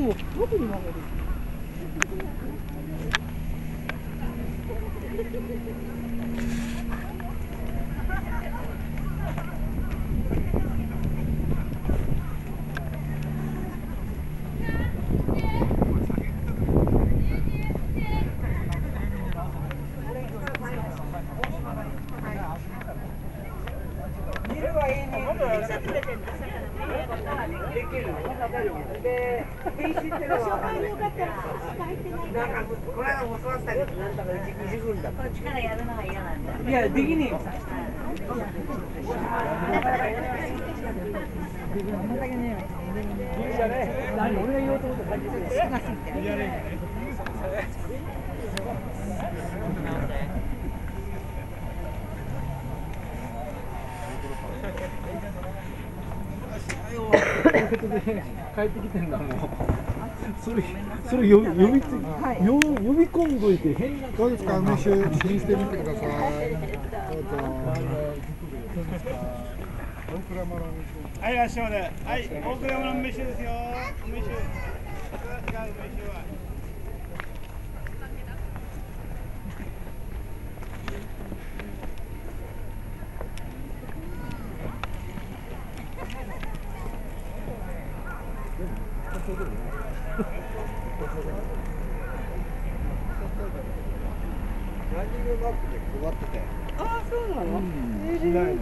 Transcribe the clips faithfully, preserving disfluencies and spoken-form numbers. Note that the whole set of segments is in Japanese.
も縦に曲がる。いや、できねえよ。何俺が言おうと思ったら少なすぎて。帰ってきてんだもん。それそれ呼び呼びつ呼び込んどいて変な。 どうですか、梅酒試飲してみてください。どうぞ。 はい、いらっしゃいませ。はい、大倉山の梅酒ですよ。梅酒。梅酒は。 ランニングマップで配ってて。 ああ、そうなの？ しないのね。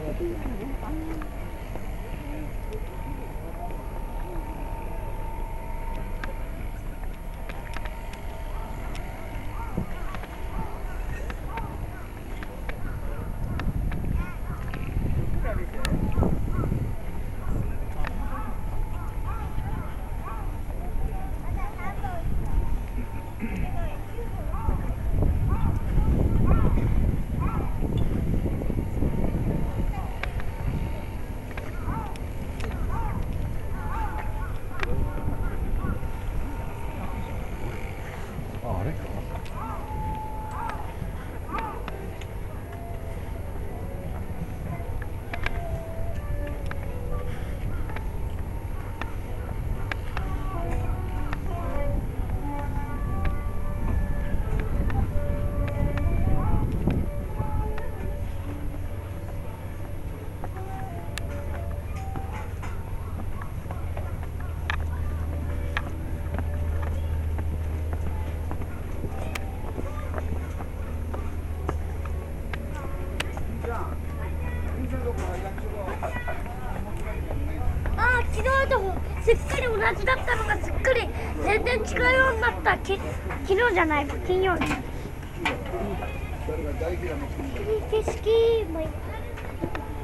ああ、昨日とすっかり同じだったのがすっかり全然違うようになった。き昨日じゃない、金曜日。いい景色もいっぱい。